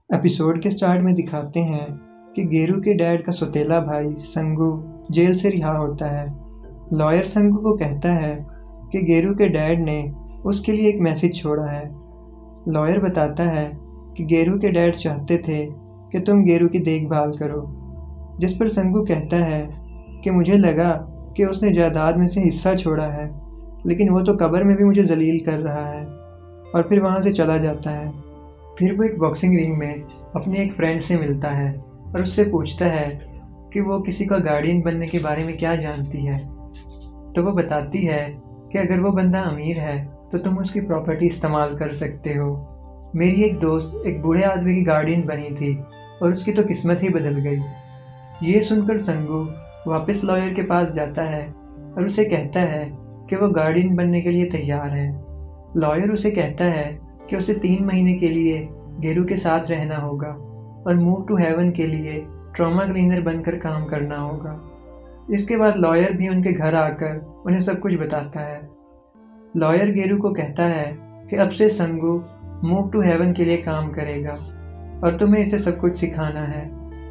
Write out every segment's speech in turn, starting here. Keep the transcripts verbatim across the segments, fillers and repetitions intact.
Episode के start में दिखाते हैं कि गेरू के डैड का सौतेला भाई संगू जेल से रिहा होता है। लॉयर संगू को कहता है कि गेरू के डैड ने उसके लिए एक मैसेज छोड़ा है। लॉयर बताता है कि गेरू के डैड चाहते थे कि तुम गेरू की देखभाल करो, जिस पर संगू कहता है कि मुझे लगा कि उसने जायदाद में से हिस्सा छोड़ा है, लेकिन वो तो कब्र में भी मुझे जलील कर रहा है, और फिर वहाँ से चला जाता है। फिर वो एक बॉक्सिंग रिंग में अपने एक फ्रेंड से मिलता है और उससे पूछता है कि वो किसी का गार्डियन बनने के बारे में क्या जानती है। तो वो बताती है कि अगर वो बंदा अमीर है तो तुम उसकी प्रॉपर्टी इस्तेमाल कर सकते हो। मेरी एक दोस्त एक बूढ़े आदमी की गार्डियन बनी थी और उसकी तो किस्मत ही बदल गई। ये सुनकर संगू वापस लॉयर के पास जाता है और उसे कहता है कि वो गार्डियन बनने के लिए तैयार है। लॉयर उसे कहता है कि उसे तीन महीने के लिए गेरू के साथ रहना होगा और मूव टू हेवन के लिए ट्रॉमा क्लीनर बनकर काम करना होगा। इसके बाद लॉयर भी उनके घर आकर उन्हें सब कुछ बताता है। लॉयर गेरू को कहता है कि अब से संगू मूव टू हेवन के लिए काम करेगा और तुम्हें इसे सब कुछ सिखाना है।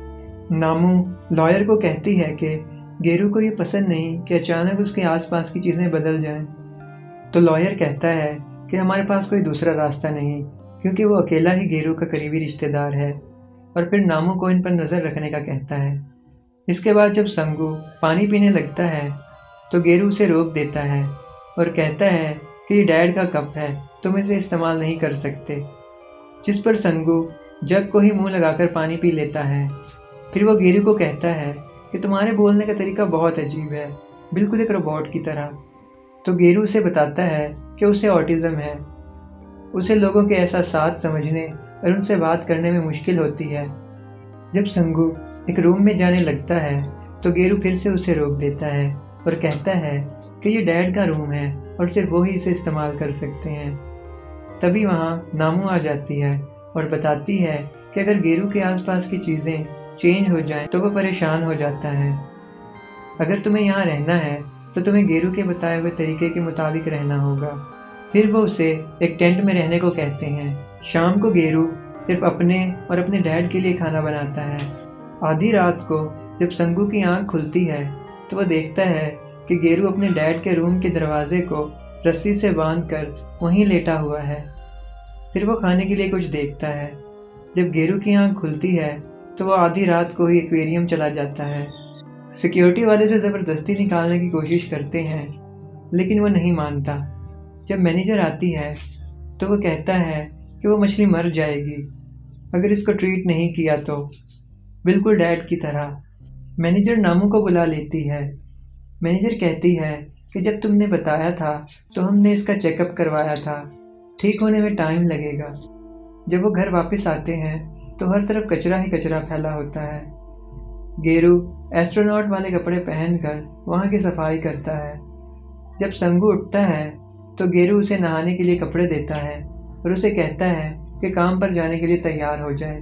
नामू लॉयर को कहती है कि गेरू को ये पसंद नहीं कि अचानक उसके आसपास की चीज़ें बदल जाएं। तो लॉयर कहता है कि हमारे पास कोई दूसरा रास्ता नहीं, क्योंकि वो अकेला ही गेरू का करीबी रिश्तेदार है, और फिर नामू को इन पर नज़र रखने का कहता है। इसके बाद जब संगू पानी पीने लगता है तो गेरू उसे रोक देता है और कहता है कि ये डैड का कप है, तुम इसे इस्तेमाल नहीं कर सकते, जिस पर संगू जग को ही मुंह लगाकर पानी पी लेता है। फिर वो गेरू को कहता है कि तुम्हारे बोलने का तरीका बहुत अजीब है, बिल्कुल एक रोबोट की तरह। तो गेरू उसे बताता है कि उसे ऑटिज़म है, उसे लोगों के एहसास समझने और उनसे बात करने में मुश्किल होती है। जब संगू एक रूम में जाने लगता है तो गेरू फिर से उसे रोक देता है और कहता है कि ये डैड का रूम है और सिर्फ वो ही इसे इस्तेमाल कर सकते हैं। तभी वहाँ नामू आ जाती है और बताती है कि अगर गेरू के आसपास की चीज़ें चेंज हो जाएं तो वो परेशान हो जाता है। अगर तुम्हें यहाँ रहना है तो तुम्हें गेरू के बताए हुए तरीके के मुताबिक रहना होगा। फिर वो उसे एक टेंट में रहने को कहते हैं। शाम को गेरू सिर्फ अपने और अपने डैड के लिए खाना बनाता है। आधी रात को जब संगू की आंख खुलती है तो वह देखता है कि गेरू अपने डैड के रूम के दरवाजे को रस्सी से बांधकर वहीं लेटा हुआ है। फिर वो खाने के लिए कुछ देखता है। जब गेरू की आंख खुलती है तो वो आधी रात को ही एक्वेरियम चला जाता है। सिक्योरिटी वाले से ज़बरदस्ती निकालने की कोशिश करते हैं, लेकिन वो नहीं मानता। जब मैनेजर आती है तो वो कहता है कि वो मछली मर जाएगी अगर इसको ट्रीट नहीं किया तो, बिल्कुल डैड की तरह। मैनेजर नामू को बुला लेती है। मैनेजर कहती है कि जब तुमने बताया था तो हमने इसका चेकअप करवाया था, ठीक होने में टाइम लगेगा। जब वो घर वापस आते हैं तो हर तरफ कचरा ही कचरा फैला होता है। गेरू एस्ट्रोनॉट वाले कपड़े पहनकर वहाँ की सफाई करता है। जब संगू उठता है तो गेरू उसे नहाने के लिए कपड़े देता है और उसे कहता है कि काम पर जाने के लिए तैयार हो जाए।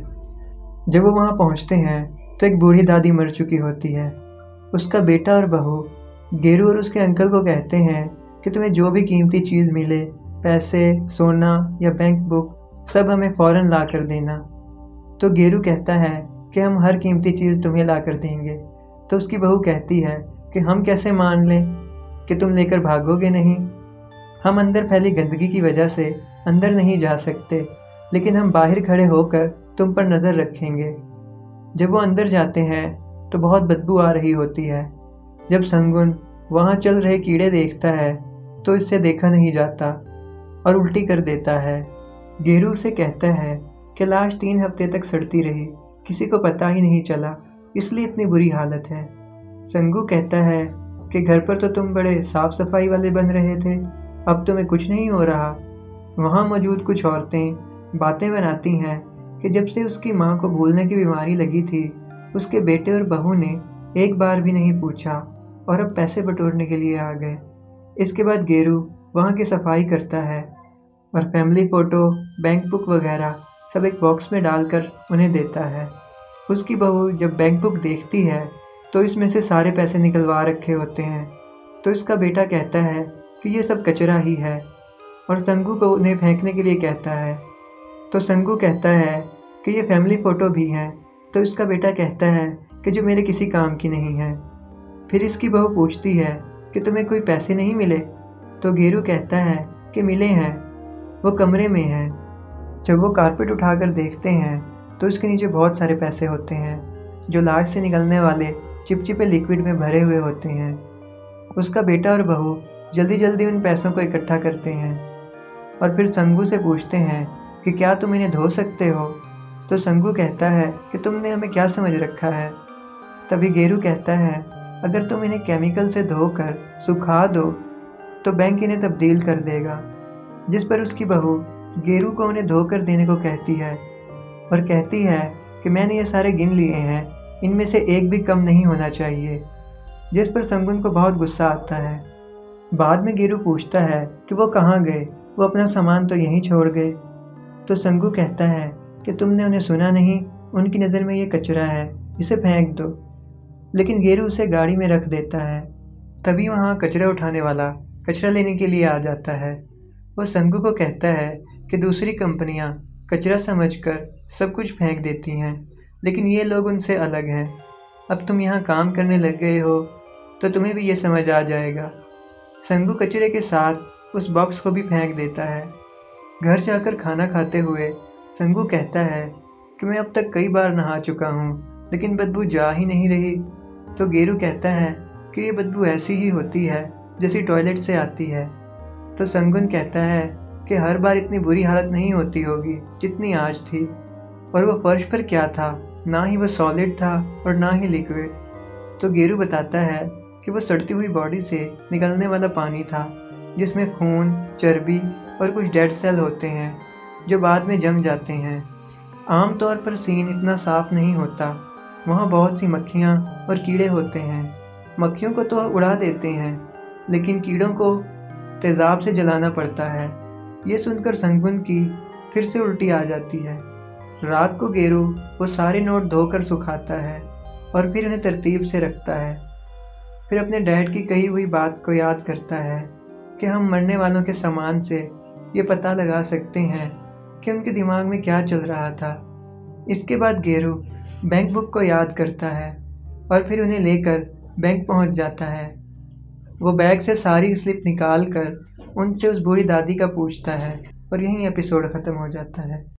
जब वो वहाँ पहुँचते हैं तो एक बूढ़ी दादी मर चुकी होती है। उसका बेटा और बहू गेरू और उसके अंकल को कहते हैं कि तुम्हें जो भी कीमती चीज़ मिले, पैसे, सोना या बैंक बुक, सब हमें फ़ौरन ला कर देना। तो गेरू कहता है कि हम हर कीमती चीज़ तुम्हें ला कर देंगे। तो उसकी बहू कहती है कि हम कैसे मान लें कि तुम लेकर भागोगे नहीं। हम अंदर फैली गंदगी की वजह से अंदर नहीं जा सकते, लेकिन हम बाहर खड़े होकर तुम पर नज़र रखेंगे। जब वो अंदर जाते हैं तो बहुत बदबू आ रही होती है। जब संगुन वहाँ चल रहे कीड़े देखता है तो इससे देखा नहीं जाता और उल्टी कर देता है। गेरू से कहता है कि लाश तीन हफ्ते तक सड़ती रही, किसी को पता ही नहीं चला, इसलिए इतनी बुरी हालत है। संगू कहता है कि घर पर तो तुम बड़े साफ सफाई वाले बन रहे थे, अब तुम्हें कुछ नहीं हो रहा। वहाँ मौजूद कुछ औरतें बातें बनाती हैं कि जब से उसकी माँ को भूलने की बीमारी लगी थी, उसके बेटे और बहू ने एक बार भी नहीं पूछा और अब पैसे बटोरने के लिए आ गए। इसके बाद गेरू वहाँ की सफाई करता है और फैमिली फ़ोटो, बैंक बुक वगैरह सब एक बॉक्स में डालकर उन्हें देता है। उसकी बहू जब बैंक बुक देखती है तो इसमें से सारे पैसे निकलवा रखे होते हैं। तो इसका बेटा कहता है कि ये सब कचरा ही है और संगू को उन्हें फेंकने के लिए कहता है। तो संगू कहता है कि ये फैमिली फ़ोटो भी हैं, तो इसका बेटा कहता है कि जो मेरे किसी काम की नहीं है। फिर इसकी बहू पूछती है कि तुम्हें कोई पैसे नहीं मिले? तो गेरू कहता है कि मिले हैं, वो कमरे में हैं। जब वो कारपेट उठाकर देखते हैं तो उसके नीचे बहुत सारे पैसे होते हैं जो लाश से निकलने वाले चिपचिपे लिक्विड में भरे हुए होते हैं। उसका बेटा और बहू जल्दी जल्दी उन पैसों को इकट्ठा करते हैं और फिर संगू से पूछते हैं कि क्या तुम इन्हें धो सकते हो? तो संगू कहता है कि तुमने हमें क्या समझ रखा है। तभी गेरू कहता है अगर तुम इन्हें केमिकल से धोकर सुखा दो तो बैंक इन्हें तब्दील कर देगा। जिस पर उसकी बहू गेरू को उन्हें धोकर देने को कहती है और कहती है कि मैंने ये सारे गिन लिए हैं, इनमें से एक भी कम नहीं होना चाहिए। जिस पर संगुन को बहुत गुस्सा आता है। बाद में गेरू पूछता है कि वो कहाँ गए, वो अपना सामान तो यहीं छोड़ गए। तो संगू कहता है कि तुमने उन्हें सुना नहीं, उनकी नज़र में ये कचरा है, इसे फेंक दो। लेकिन गेरू उसे गाड़ी में रख देता है। तभी वहाँ कचरा उठाने वाला कचरा लेने के लिए आ जाता है। वो संगू को कहता है कि दूसरी कंपनियाँ कचरा समझकर सब कुछ फेंक देती हैं, लेकिन ये लोग उनसे अलग हैं। अब तुम यहाँ काम करने लग गए हो तो तुम्हें भी ये समझ आ जाएगा। संगू कचरे के साथ उस बॉक्स को भी फेंक देता है। घर जाकर खाना खाते हुए संगू कहता है कि मैं अब तक कई बार नहा चुका हूँ, लेकिन बदबू जा ही नहीं रही। तो गेरू कहता है कि ये बदबू ऐसी ही होती है जैसी टॉयलेट से आती है। तो संगुन कहता है कि हर बार इतनी बुरी हालत नहीं होती होगी जितनी आज थी। और वो फर्श पर क्या था, ना ही वो सॉलिड था और ना ही लिक्विड। तो गेरू बताता है कि वो सड़ती हुई बॉडी से निकलने वाला पानी था, जिसमें खून, चर्बी और कुछ डेड सेल होते हैं जो बाद में जम जाते हैं। आमतौर पर सीन इतना साफ नहीं होता, वहाँ बहुत सी मक्खियाँ और कीड़े होते हैं। मक्खियों को तो उड़ा देते हैं, लेकिन कीड़ों को तेज़ाब से जलाना पड़ता है। ये सुनकर संगुन की फिर से उल्टी आ जाती है। रात को गेरू वो सारे नोट धोकर सुखाता है और फिर उन्हें तरतीब से रखता है। फिर अपने डैड की कही हुई बात को याद करता है कि हम मरने वालों के सामान से ये पता लगा सकते हैं कि उनके दिमाग में क्या चल रहा था। इसके बाद गेरू बैंक बुक को याद करता है और फिर उन्हें लेकर बैंक पहुंच जाता है। वो बैग से सारी स्लिप निकाल कर उनसे उस बूढ़ी दादी का पूछता है और यहीं एपिसोड ख़त्म हो जाता है।